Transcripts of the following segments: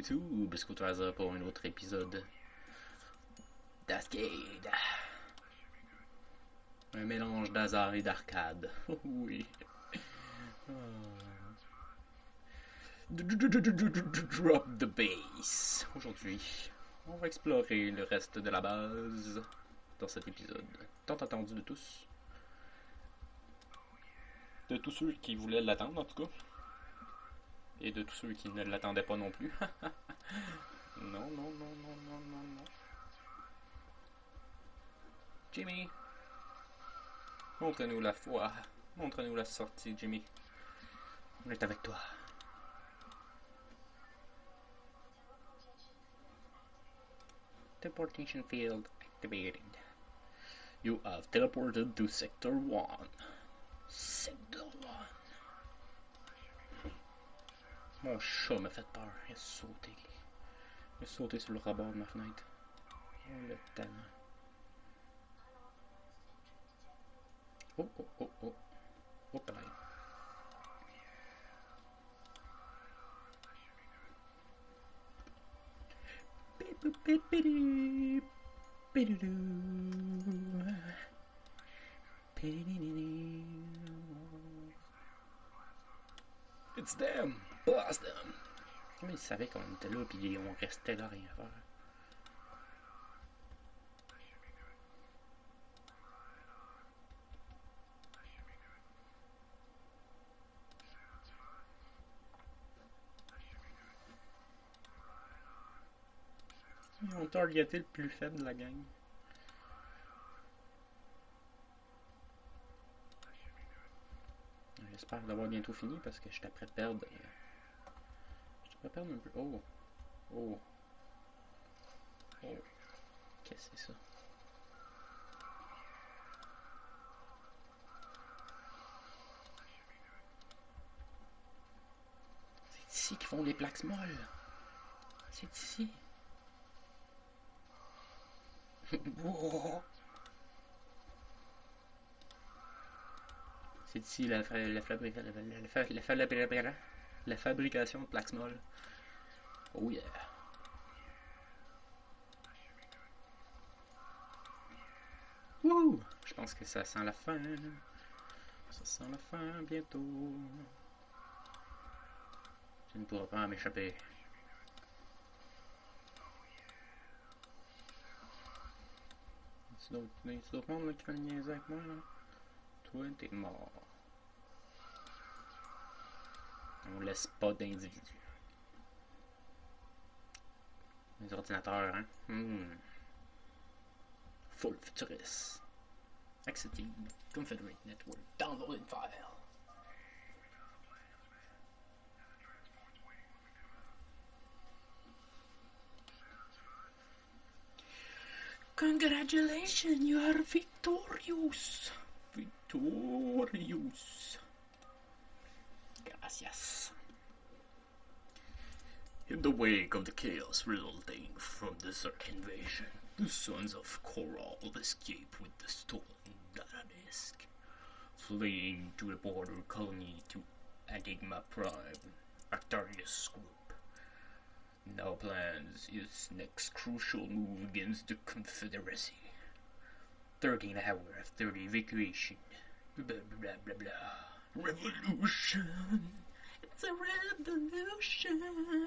YouTube, Scooter pour un autre épisode d'Ascade. Un mélange d'hasard et d'arcade. Oui. Drop the bass. Aujourd'hui, on va explorer le reste de la base dans cet épisode. Tant attendu de tous. De tous ceux qui voulaient l'attendre en tout cas. Et de tous ceux qui ne l'attendaient pas non plus. Non, non, non, non, non, non, non. Jimmy! Montre-nous la foi. Montre-nous la sortie, Jimmy. On est avec toi. Teleportation field activated. You have teleported to Sector 1. Sector 1. Mon chat m'a fait peur. Il a sauté. Il a sauté sur le rebord de ma fenêtre. Oh, le talent. Oh, oh, oh, oh. Oh, pareil. It's them! Blast them! Comment ils savaient qu'on était là puis on restait là rien faire? Ils ont targeté le plus faible de la gang. J'espère l'avoir bientôt fini parce que je suis après perdre. Je suis après perdre un peu. Oh! Oh! Oh! Qu'est-ce que c'est ça? C'est ici qu'ils font des plaques molles! C'est ici! C'est ici la fabrication de plaques molles. Oh yeah! Wouh! Je pense que ça sent la fin. Ça sent la fin bientôt. Tu ne pourras pas m'échapper. Il y a d'autres monde qui fait le niaiser avec moi là. Toi, t'es mort. On laisse pas d'individus. Les ordinateurs, hein? Full futurist. Accepting Confederate Network. Downloaded file. Congratulations, you are victorious. Victorious. Gracias. In the wake of the chaos resulting from the Zerg invasion, the Sons of Korral escape with the stolen data disk, fleeing to the border colony to Enigma Prime, Arctarius Group. Now plans its next crucial move against the Confederacy. 13 hours after the evacuation. Blah blah blah blah. Revolution! It's a revolution!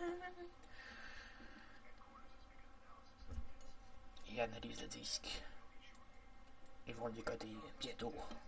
Et analyse le disque. Ils vont le décoder bientôt.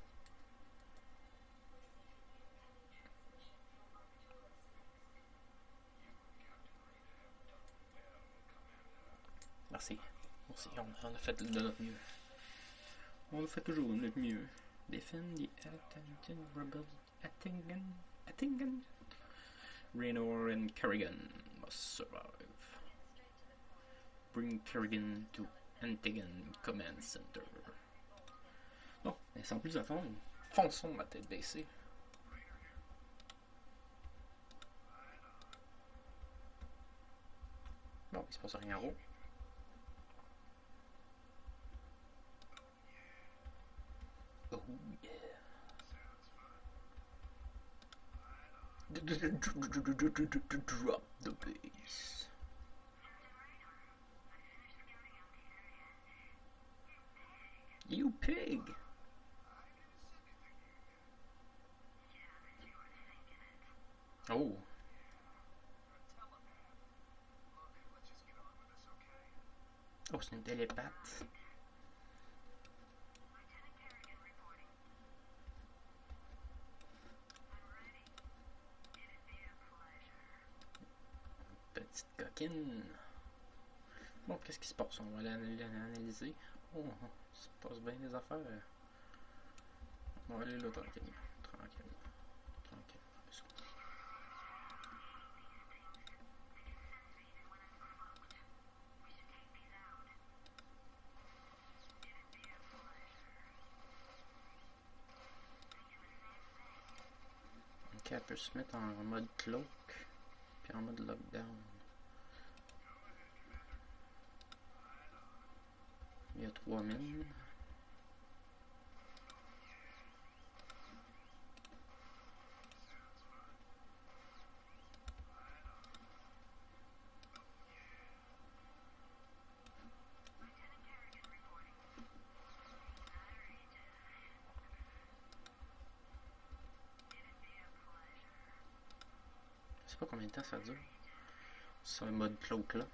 Merci. Merci. On a fait de notre mieux. On a fait toujours de notre mieux. Defend the Attention Rebel Attingen. Raynor and Kerrigan must survive. Bring Kerrigan to Antigan Command Center. Bon, mais sans plus attendre, fonçons ma tête baissée. Bon, il se passe rien en haut. Oh yeah. Drop the bass. You pig! Oh. Oh, c'est une télépathe. Petite coquine. Bon, qu'est-ce qui se passe? On va l'analyser. Oh, il se passe bien des affaires. On va aller là tranquillement. Tranquillement. Ok, elle peut se mettre en mode cloak, puis en mode lockdown. Il y a 3 mines. Je sais pas combien de temps ça dure. C'est un mode cloak là.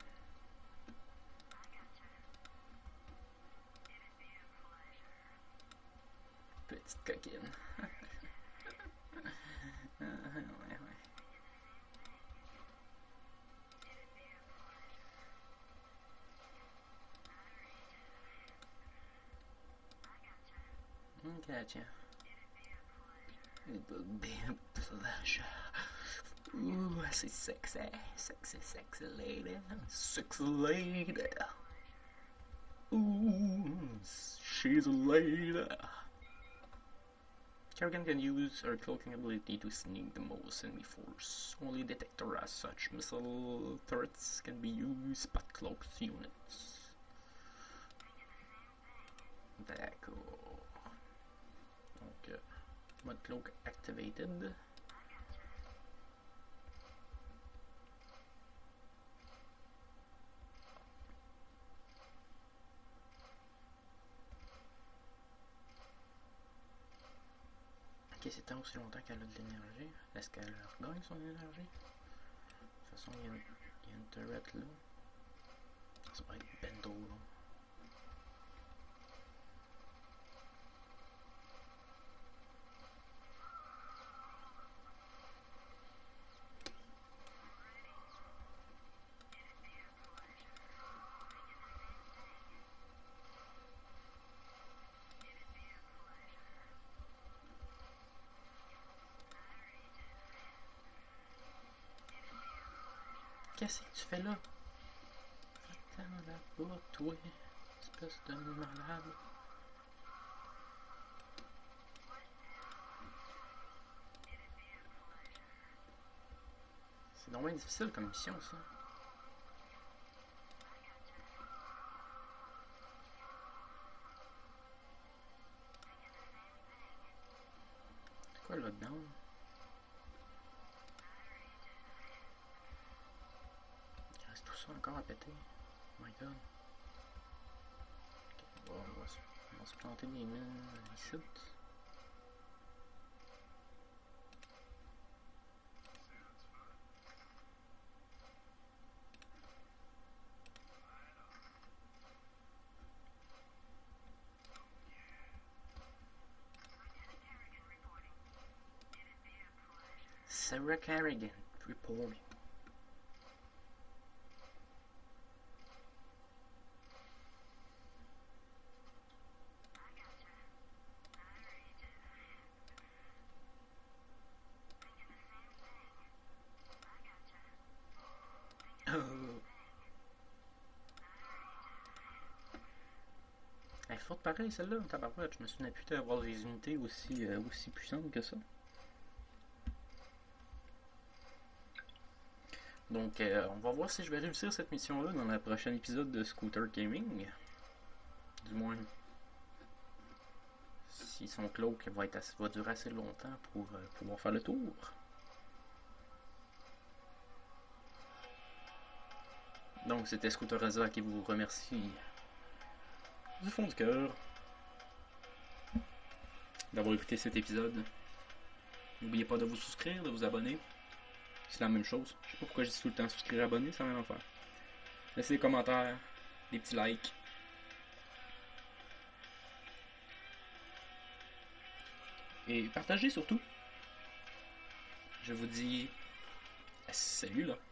Petite coquine. Ouais. Ok, tiens. It will be a pleasure. Ooh, c'est sexy. Sexy lady. Sexy lady. Ooh, she's a lady. Kerrigan can use her cloaking ability to sneak the most enemy force. Only detector as such. Missile turrets can be used by cloaked units. D'accord. Donc, mode cloak activated. Ok, c'est tant aussi longtemps qu'elle a de l'énergie. Est-ce qu'elle regagne son énergie? De toute façon, il y a une turret là. Ça va être bento là. Qu'est-ce que tu fais là? Va-t'en là-bas, toi, espèce de malade. C'est normalement difficile comme mission, ça. C'est quoi le lockdown? Il reste tout ça encore à péter. Oh my god. Okay, on va se planter des mines ici. Sarah Kerrigan reporting. Elle est forte pareil celle-là, tabarouette. Je me souviens plus d'avoir des unités aussi puissantes que ça. Donc, on va voir si je vais réussir cette mission-là dans le prochain épisode de Scooter Gaming. Du moins, si son cloak va durer assez longtemps pour pouvoir faire le tour. Donc, c'était Scooter Raza qui vous remercie du fond du cœur. d'avoir écouté cet épisode. N'oubliez pas de vous souscrire, de vous abonner. C'est la même chose. Je sais pas pourquoi je dis tout le temps souscrire, abonner, c'est la même affaire. Laissez des commentaires, des petits likes. Et partagez surtout. Je vous dis salut là.